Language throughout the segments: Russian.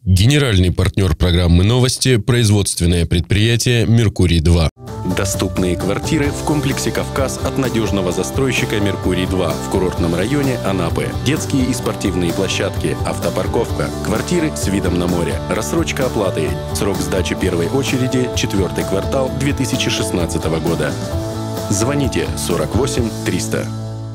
Генеральный партнер программы «Новости» – производственное предприятие «Меркурий-2». Доступные квартиры в комплексе «Кавказ» от надежного застройщика «Меркурий-2» в курортном районе Анапы. Детские и спортивные площадки, автопарковка, квартиры с видом на море, рассрочка оплаты. Срок сдачи первой очереди – 4-й квартал 2016 года. Звоните 48 300.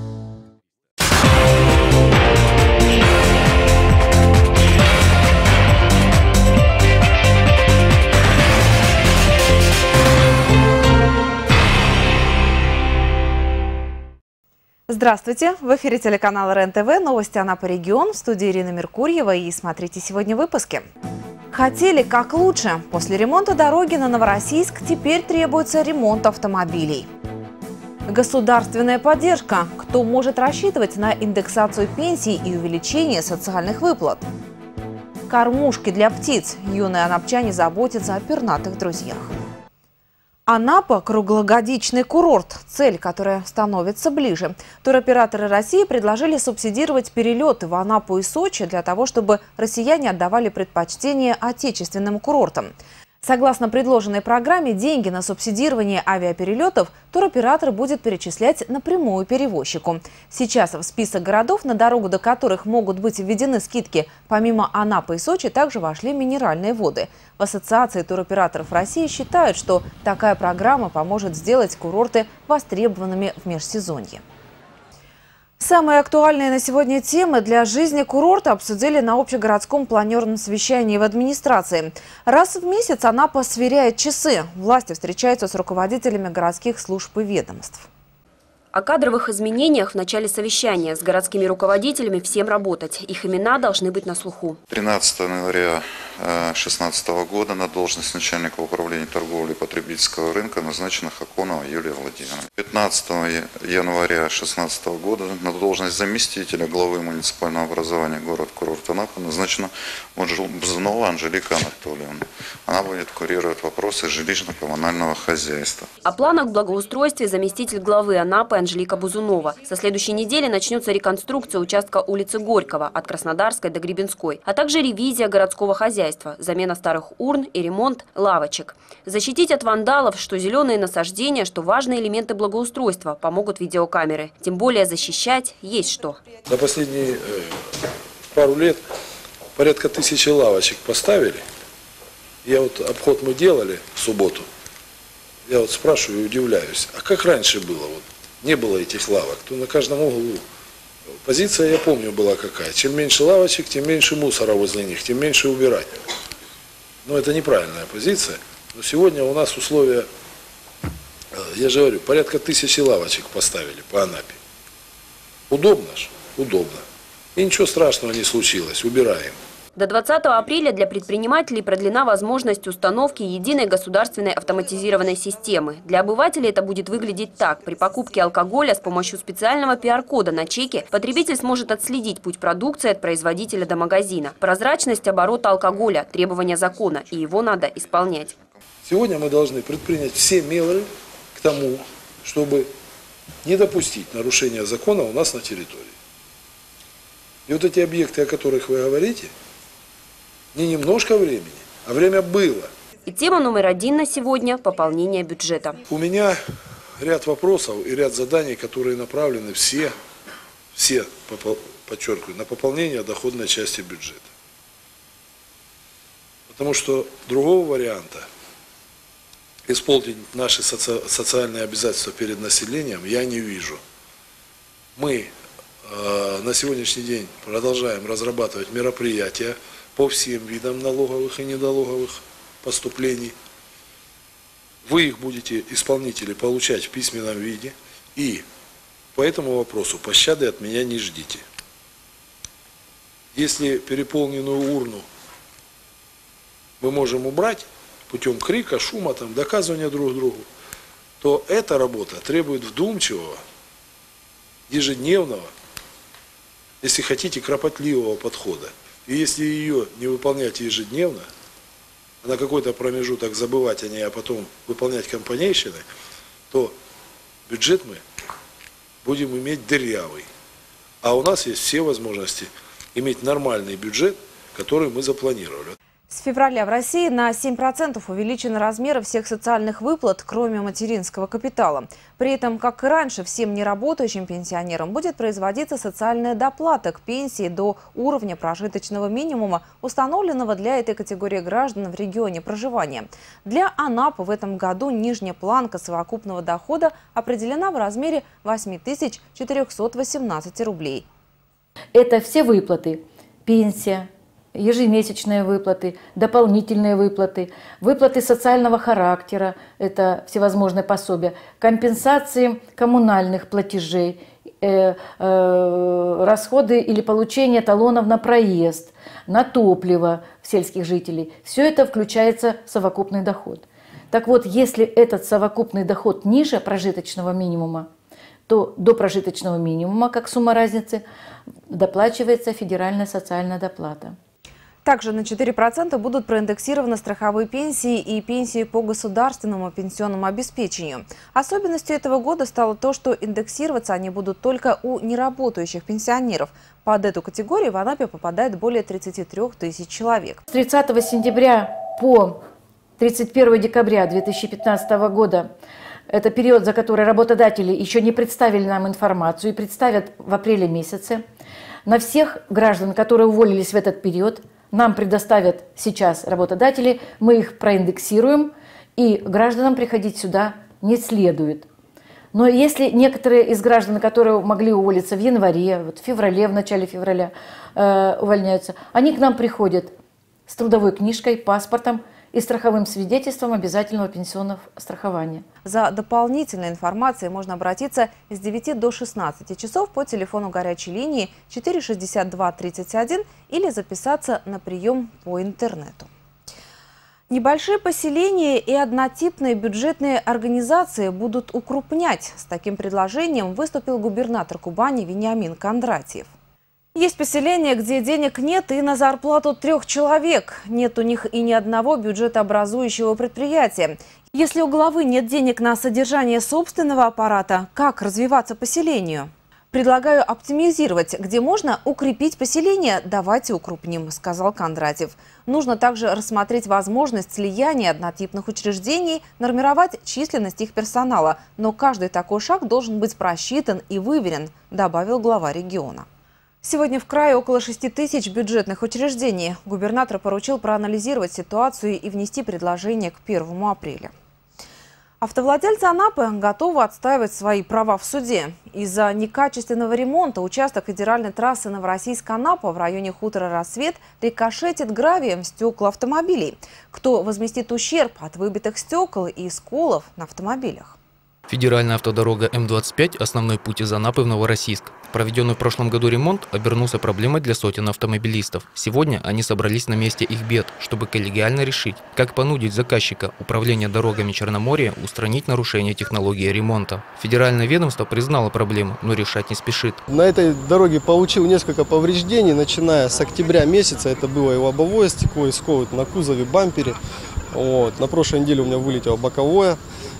Здравствуйте! В эфире телеканала РЕН-ТВ, новости Анапы регион, в студии Ирина Меркурьева, и смотрите сегодня в выпуске. Хотели как лучше. После ремонта дороги на Новороссийск теперь требуется ремонт автомобилей. Государственная поддержка. Кто может рассчитывать на индексацию пенсий и увеличение социальных выплат? Кормушки для птиц. Юные анапчане заботятся о пернатых друзьях. Анапа – круглогодичный курорт, цель, которая становится ближе. Туроператоры России предложили субсидировать перелеты в Анапу и Сочи для того, чтобы россияне отдавали предпочтение отечественным курортам. Согласно предложенной программе, деньги на субсидирование авиаперелетов туроператор будет перечислять напрямую перевозчику. Сейчас в список городов, на дорогу до которых могут быть введены скидки, помимо Анапы и Сочи, также вошли минеральные воды. В Ассоциации туроператоров России считают, что такая программа поможет сделать курорты востребованными в межсезонье. Самые актуальные на сегодня темы для жизни курорта обсудили на общегородском планерном совещании в администрации. Раз в месяц Анапа сверяет часы. Власти встречаются с руководителями городских служб и ведомств. О кадровых изменениях в начале совещания. С городскими руководителями всем работать. Их имена должны быть на слуху. 13 января 2016 года на должность начальника управления торговли и потребительского рынка назначена Хаконова Юлия Владимировна. 15 января 2016 года на должность заместителя главы муниципального образования город-курорт Анапа назначена Бузунова Анжелика Анатольевна. Она будет курировать вопросы жилищно-коммунального хозяйства. О планах в благоустройстве заместитель главы Анапы Анжелика Бузунова. Со следующей недели начнется реконструкция участка улицы Горького от Краснодарской до Гребенской, а также ревизия городского хозяйства, замена старых урн и ремонт лавочек. Защитить от вандалов, что зеленые насаждения, что важные элементы благоустройства помогут видеокамеры. Тем более защищать есть что. За последние пару лет порядка 1000 лавочек поставили. Я вот обход мы делали в субботу. Я вот спрашиваю и удивляюсь, а как раньше было? Вот не было этих лавок, то на каждом углу. Позиция, я помню, была какая. Чем меньше лавочек, тем меньше мусора возле них, тем меньше убирать. Но это неправильная позиция. Но сегодня у нас условия, я же говорю, порядка 1000 лавочек поставили по Анапе. Удобно ж? Удобно. И ничего страшного не случилось, убираем. До 20 апреля для предпринимателей продлена возможность установки единой государственной автоматизированной системы. Для обывателей это будет выглядеть так. При покупке алкоголя с помощью специального PR-кода на чеке потребитель сможет отследить путь продукции от производителя до магазина. Прозрачность оборота алкоголя – требование закона, и его надо исполнять. Сегодня мы должны предпринять все меры к тому, чтобы не допустить нарушения закона у нас на территории. И вот эти объекты, о которых вы говорите, не немножко времени, а время было. И тема номер 1 на сегодня – пополнение бюджета. У меня ряд вопросов и ряд заданий, которые направлены все, подчеркиваю, на пополнение доходной части бюджета. Потому что другого варианта исполнить наши социальные обязательства перед населением я не вижу. Мы на сегодняшний день продолжаем разрабатывать мероприятия по всем видам налоговых и недологовых поступлений. Вы их будете, исполнители, получать в письменном виде. И по этому вопросу пощады от меня не ждите. Если переполненную урну мы можем убрать путем крика, шума, доказывания друг другу, то эта работа требует вдумчивого, ежедневного, если хотите, кропотливого подхода. И если ее не выполнять ежедневно, а на какой-то промежуток забывать о ней, а потом выполнять компанейщины, то бюджет мы будем иметь дырявый. А у нас есть все возможности иметь нормальный бюджет, которые мы запланировали. С февраля в России на 7% увеличены размеры всех социальных выплат, кроме материнского капитала. При этом, как и раньше, всем неработающим пенсионерам будет производиться социальная доплата к пенсии до уровня прожиточного минимума, установленного для этой категории граждан в регионе проживания. Для Анапы в этом году нижняя планка совокупного дохода определена в размере 8418 рублей. Это все выплаты: пенсия, ежемесячные выплаты, дополнительные выплаты, выплаты социального характера, это всевозможные пособия, компенсации коммунальных платежей, расходы или получение талонов на проезд, на топливо сельских жителей. Все это включается в совокупный доход. Так вот, если этот совокупный доход ниже прожиточного минимума, то до прожиточного минимума, как сумма разницы, доплачивается федеральная социальная доплата. Также на 4% будут проиндексированы страховые пенсии и пенсии по государственному пенсионному обеспечению. Особенностью этого года стало то, что индексироваться они будут только у неработающих пенсионеров. Под эту категорию в Анапе попадает более 33 тысяч человек. С 30 сентября по 31 декабря 2015 года это период, за который работодатели еще не представили нам информацию и представят в апреле месяце. На всех граждан, которые уволились в этот период, нам предоставят сейчас работодатели, мы их проиндексируем, и гражданам приходить сюда не следует. Но если некоторые из граждан, которые могли уволиться в январе, в феврале, в начале февраля увольняются, они к нам приходят с трудовой книжкой, паспортом и страховым свидетельством обязательного пенсионного страхования. За дополнительной информацией можно обратиться с 9 до 16 часов по телефону горячей линии 462 31 или записаться на прием по интернету. Небольшие поселения и однотипные бюджетные организации будут укрупнять. С таким предложением выступил губернатор Кубани Вениамин Кондратьев. Есть поселения, где денег нет и на зарплату 3 человек. Нет у них и ни одного бюджетообразующего предприятия. Если у главы нет денег на содержание собственного аппарата, как развиваться поселению? Предлагаю оптимизировать. Где можно укрепить поселение, давайте укрупним, сказал Кондратьев. Нужно также рассмотреть возможность слияния однотипных учреждений, нормировать численность их персонала. Но каждый такой шаг должен быть просчитан и выверен, добавил глава региона. Сегодня в крае около 6 тысяч бюджетных учреждений. Губернатор поручил проанализировать ситуацию и внести предложение к 1 апреля. Автовладельцы Анапы готовы отстаивать свои права в суде. Из-за некачественного ремонта участок федеральной трассы Новороссийск-Анапа в районе хутора «Рассвет» рикошетит гравием стекла автомобилей. Кто возместит ущерб от выбитых стекол и сколов на автомобилях? Федеральная автодорога М-25 – основной путь из Анапы в Новороссийск. Проведенный в прошлом году ремонт обернулся проблемой для сотен автомобилистов. Сегодня они собрались на месте их бед, чтобы коллегиально решить, как понудить заказчика управления дорогами Черноморья устранить нарушение технологии ремонта. Федеральное ведомство признало проблему, но решать не спешит. На этой дороге получил несколько повреждений, начиная с октября месяца. Это было и лобовое стекло, и скол на кузове, бампере. На прошлой неделе у меня вылетело боковое.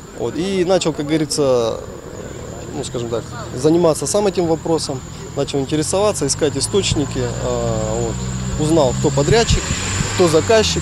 И начал, как говорится, скажем так, заниматься сам этим вопросом, начал интересоваться, искать источники, узнал, кто подрядчик, кто заказчик,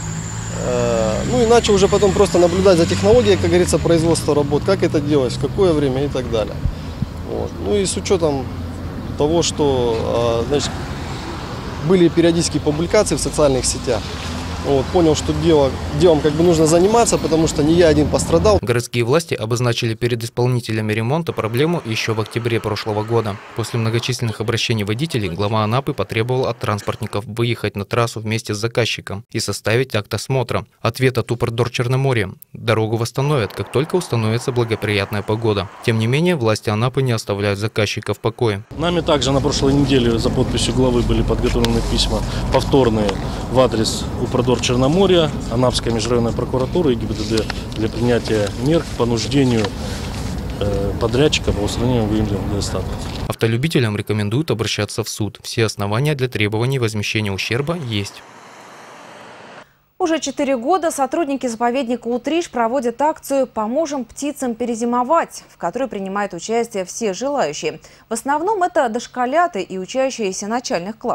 и начал уже потом просто наблюдать за технологией, как говорится, производства работ, как это делать, в какое время и так далее. И с учетом того, что были периодические публикации в социальных сетях, понял, что делом нужно заниматься, потому что не я один пострадал. Городские власти обозначили перед исполнителями ремонта проблему еще в октябре прошлого года. После многочисленных обращений водителей глава Анапы потребовал от транспортников выехать на трассу вместе с заказчиком и составить акт осмотра. Ответ от Упрдор Черноморья: дорогу восстановят, как только установится благоприятная погода. Тем не менее, власти Анапы не оставляют заказчика в покое. Нами также на прошлой неделе за подписью главы были подготовлены письма повторные в адрес Упрдор Черноморья, Анапской межрайонной прокуратуры и ГИБДД для принятия мер к понуждению подрядчика по устранению выявленных недостатков. Автолюбителям рекомендуют обращаться в суд. Все основания для требований возмещения ущерба есть. Уже 4 года сотрудники заповедника Утриш проводят акцию «Поможем птицам перезимовать», в которой принимают участие все желающие. В основном это дошколята и учащиеся начальных классов.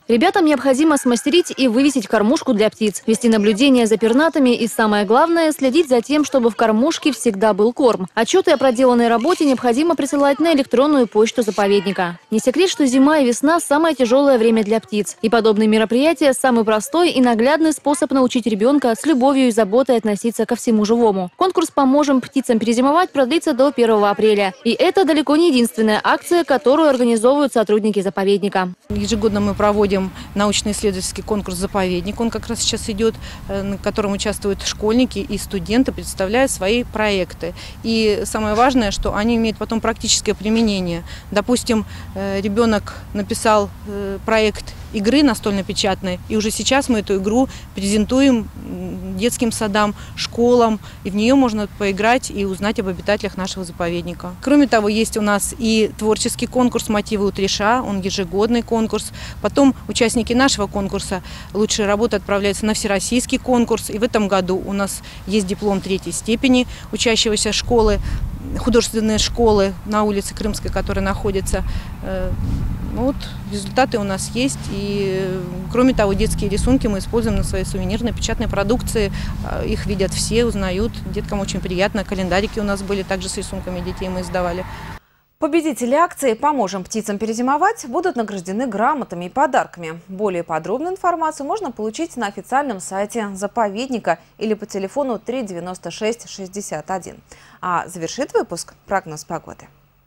Ребятам необходимо смастерить и вывесить кормушку для птиц, вести наблюдение за пернатыми и, самое главное, следить за тем, чтобы в кормушке всегда был корм. Отчеты о проделанной работе необходимо присылать на электронную почту заповедника. Не секрет, что зима и весна – самое тяжелое время для птиц. И подобные мероприятия – самый простой и наглядный способ научить ребенка с любовью и заботой относиться ко всему живому. Конкурс «Поможем птицам перезимовать» продлится до 1 апреля. И это далеко не единственная акция, которую организовывают сотрудники заповедника. Ежегодно мы проводим научно-исследовательский конкурс «Заповедник». Он как раз сейчас идет, на котором участвуют школьники и студенты, представляя свои проекты. И самое важное, что они имеют потом практическое применение. Допустим, ребенок написал проект игры настольно-печатной, и уже сейчас мы эту игру презентуем детским садам, школам, и в нее можно поиграть и узнать об обитателях нашего заповедника. Кроме того, есть у нас и творческий конкурс «Мотивы утреша», он ежегодный конкурс. Потом участники нашего конкурса «Лучшие работы» отправляются на всероссийский конкурс, и в этом году у нас есть диплом 3-й степени учащегося школы, художественные школы на улице Крымской, которая находится. Вот результаты у нас есть. И, кроме того, детские рисунки мы используем на своей сувенирной печатной продукции. Их видят все, узнают. Деткам очень приятно. Календарики у нас были также с рисунками детей мы издавали. Победители акции «Поможем птицам перезимовать» будут награждены грамотами и подарками. Более подробную информацию можно получить на официальном сайте заповедника или по телефону 396 61. А завершит выпуск прогноз погоды.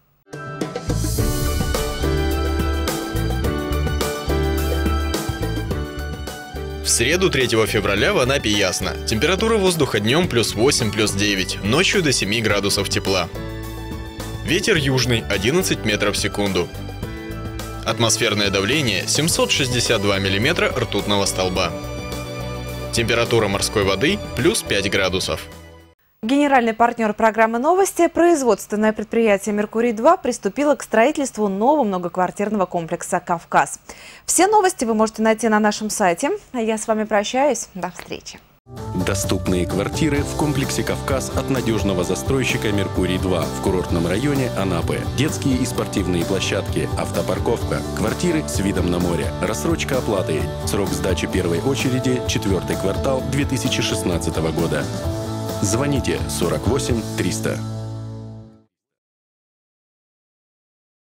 В среду 3 февраля в Анапе ясно. Температура воздуха днем +8, +9, ночью до 7 градусов тепла. Ветер южный 11 метров в секунду. Атмосферное давление 762 миллиметра ртутного столба. Температура морской воды +5 градусов. Генеральный партнер программы «Новости» – производственное предприятие «Меркурий-2» приступило к строительству нового многоквартирного комплекса «Кавказ». Все новости вы можете найти на нашем сайте. А я с вами прощаюсь. До встречи. Доступные квартиры в комплексе «Кавказ» от надежного застройщика «Меркурий-2» в курортном районе Анапы. Детские и спортивные площадки, автопарковка, квартиры с видом на море, рассрочка оплаты. Срок сдачи первой очереди – 4-й квартал 2016 года. Звоните 48 300.